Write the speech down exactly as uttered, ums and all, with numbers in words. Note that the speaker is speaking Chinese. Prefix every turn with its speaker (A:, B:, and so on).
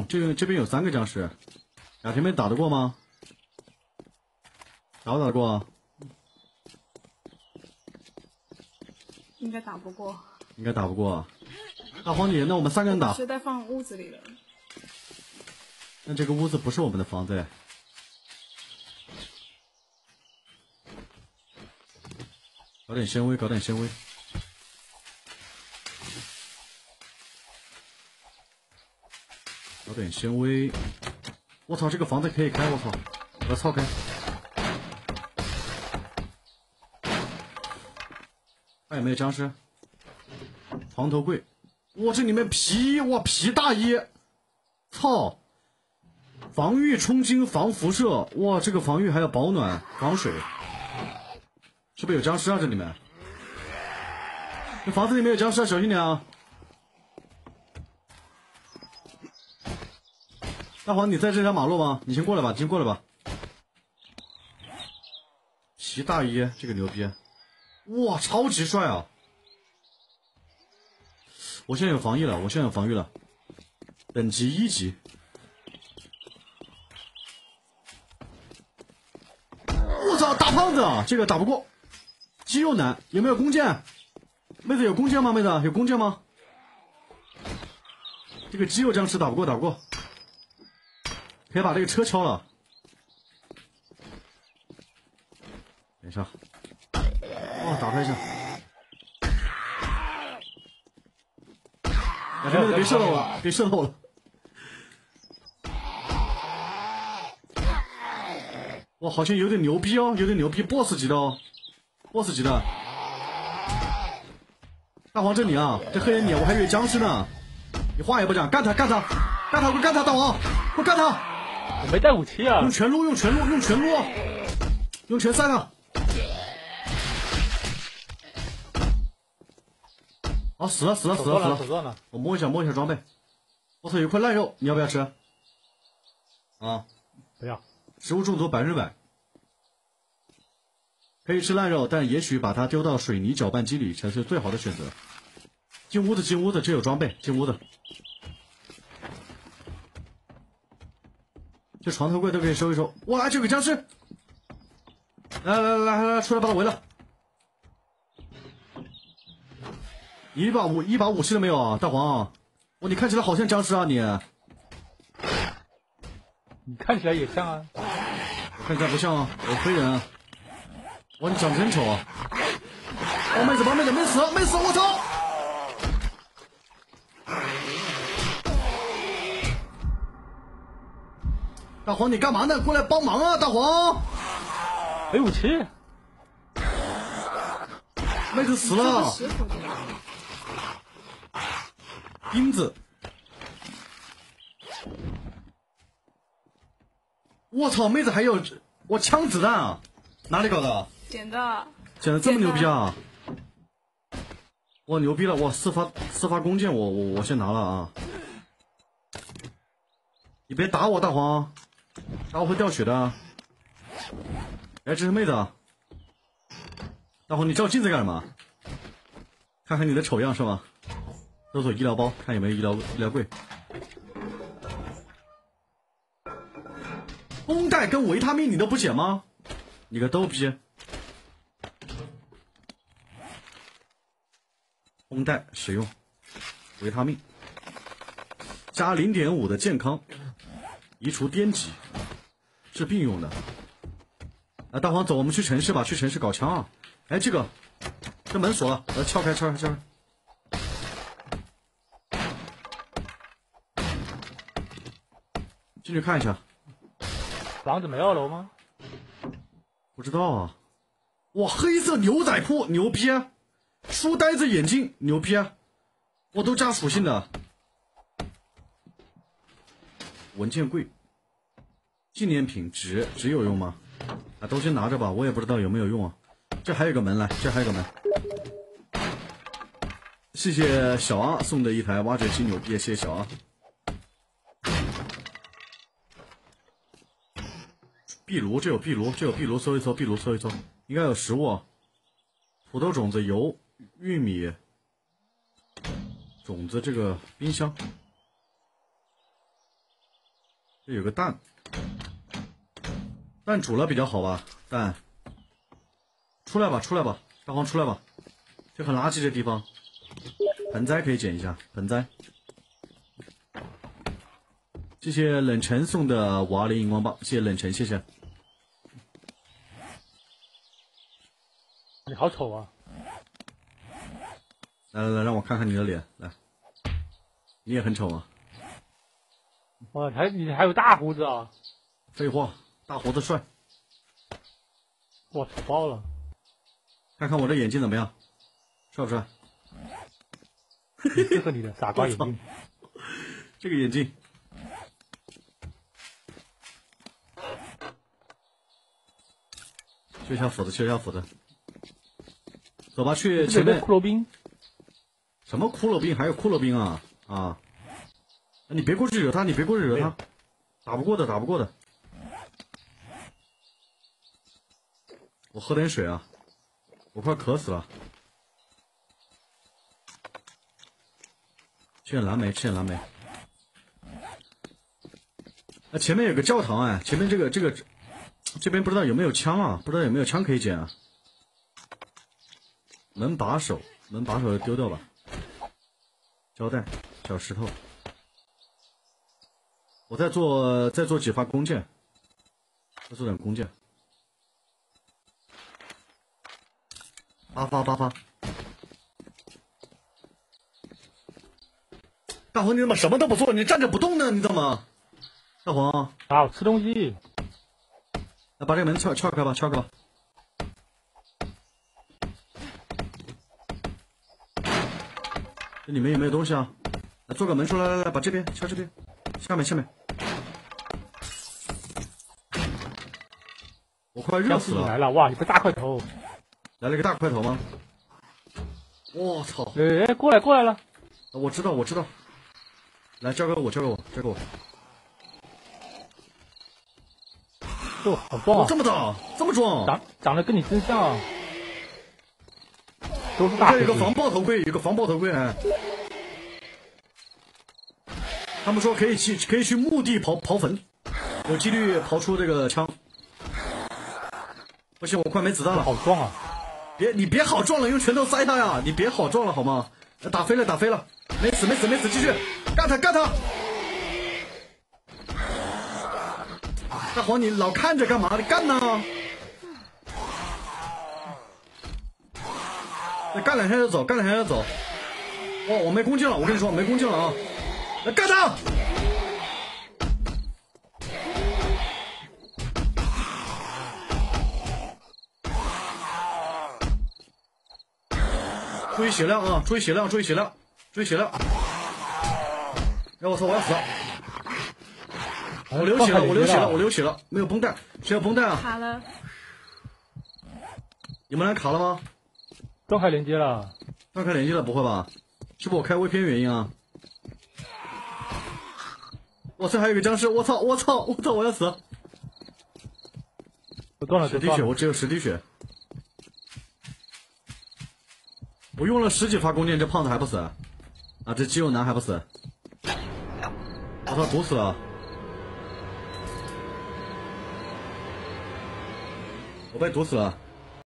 A: 这这边有三个僵尸，雅婷妹打得过吗？打不打得过？
B: 应该打不过。
A: 应该打不过。大黄姐，那我们三个人打。
B: 是在放屋子里了。
A: 那这个屋子不是我们的房子。搞点纤维，搞点纤维。搞点纤维。我操，这个房子可以开！我操，我操开！还有没有僵尸？床头柜，哇，这里面皮，哇，皮大衣，操！防御冲击，防辐射，哇，这个防御还要保暖、防水，是不是有僵尸啊？这里面，这房子里面有僵尸啊，小心点啊！大黄，你在这条马路吗？你先过来吧，你先过来吧。皮大衣，这个牛逼，哇，超级帅啊！我现在有防御了，我现在有防御了，等级一级。我操，大胖子啊，这个打不过，肌肉男，有没有弓箭？妹子有弓箭吗？妹子有弓箭吗？这个肌肉僵尸打不过，打不过，可以把这个车敲了。等一下，哦，打开一下。雅婷妹子别射到我了，别射到我了。哇，好像有点牛逼哦，有点牛逼 ，boss 级的哦 ，boss 级的。大黄，这你啊，这黑人你，我还以为僵尸呢。你话也不讲，干他，干他，干他，快干他，大黄，快干他！
C: 我没带武器啊。
A: 用全撸，用全撸，用全撸，用全三啊！啊，死了，死了，死了，死了！我摸一下，摸一下装备。我操，有块烂肉，你要不要吃？啊，
C: 不要。
A: 食物中毒百分之百。可以吃烂肉，但也许把它丢到水泥搅拌机里才是最好的选择。进屋子，进屋子，这有装备，进屋子。这床头柜都可以收一收。哇，这有个僵尸！来来来来来，出来把他围了！你一把武一把武器都没有啊，大黄！哇，你看起来好像僵尸啊你！
C: 你看起来也像啊。
A: 我看起来不像啊，我黑人啊。哇，你长得真丑啊！哦，妹子，帮妹子，没死，没死，我操！大黄，你干嘛呢？过来帮忙啊，大黄！
C: 没武器。
A: 妹子死了。钉子。我操，妹子还有我枪子弹啊！哪里搞的？
B: 捡的。
A: 捡的这么牛逼啊！哇，牛逼了！哇，四发四发弓箭，我我我先拿了啊！你别打我，大黄，打我会掉血的。哎，这是妹子啊！大黄，你照镜子干什么？看看你的丑样是吗？搜索医疗包，看有没有医疗医疗柜。绷带跟维他命你都不捡吗？你个逗逼！绷带使用，维他命加零点五的健康，移除颠疾，治病用的。啊，大黄走，我们去城市吧，去城市搞枪啊！哎，这个这门锁了，我要撬开，撬开，撬开。进去看一下。
C: 房子没二楼吗？
A: 不知道啊。哇，黑色牛仔裤牛逼啊！书呆子眼镜牛逼啊！我都加属性的。文件柜，纪念品纸纸有用吗？啊，都先拿着吧，我也不知道有没有用啊。这还有个门来，这还有个门。谢谢小阿送的一台挖掘机牛逼，谢谢小阿。壁炉，这有壁炉，这有壁炉，搜一搜，壁炉搜一搜，应该有食物，土豆种子、油、玉米种子，这个冰箱。 这有个蛋，蛋煮了比较好吧？蛋，出来吧，出来吧，大黄出来吧，这很垃圾的地方。盆栽可以捡一下，盆栽。谢谢冷晨送的五二零荧光棒，谢谢冷晨，谢谢。
C: 你好丑啊！
A: 来来来，让我看看你的脸，来，你也很丑啊。
C: 哇，还你还有大胡子啊！
A: 废话，大胡子帅。
C: 哇，丑爆了！
A: 看看我的眼睛怎么样，帅不帅？
C: 适合你的傻瓜眼镜。
A: 这个眼镜。修一下斧子，修一下斧子。走吧，去前面。
C: 骷髅兵。
A: 什么骷髅兵？还有骷髅兵啊啊！你别过去惹他，你别过去惹他，打不过的，打不过的。我喝点水啊，我快渴死了。吃点蓝莓，吃点蓝莓。那前面有个教堂哎，前面这个这个这边不知道有没有枪啊？不知道有没有枪可以捡啊？门把手，门把手丢掉吧。胶带，小石头。我再做再做几发弓箭，再做点弓箭。八发八发。大黄，你怎么什么都不做？你站着不动呢？你怎么？大黄，
C: 啊，我吃东西。
A: 来把这个门撬撬开吧，撬开吧。这里面有没有东西啊？来做个门出来，来来来，把这边敲这边，下面下面。我快热死了！
C: 来了，哇，一个大块头。
A: 来了个大块头吗？我操！
C: 哎哎，过来过来了。
A: 我知道我知道。来，交给我，交给我，交给我。
C: 哟，好壮啊！
A: 这么大，这么壮，
C: 长长得跟你真像啊！都是大。
A: 这有个防爆头盔，有个防爆头盔哎。他们说可以去可以去墓地刨刨坟，有几率刨出这个枪。不行，我快没子弹了。
C: 好壮啊！
A: 别你别好撞了，用拳头塞他呀！你别好撞了好吗？打飞了打飞了，没死没死没死，继续干他干他！大黄，你老看着干嘛？你干呢？再干两下就走，干两下就走。哇，我没弓箭了，我跟你说，没弓箭了啊！来干他！注意血量啊！注意血量！注意血量！注意血量！哎，我操！我要死了！我流血了！我流血了！我流血了！没有绷带，谁有绷带啊？
B: 卡了。
A: 你们俩卡了吗？
C: 断开连接了。
A: 断开连接了？不会吧？是不是我开 V P N 原因啊？我这还有个僵尸！我操！我操！我操！我要死了！
C: 我断了，
A: 十滴血，我只有十滴血。我用了十几发弓箭，这胖子还不死啊！这肌肉男还不死！我操，毒死了！我被毒死了！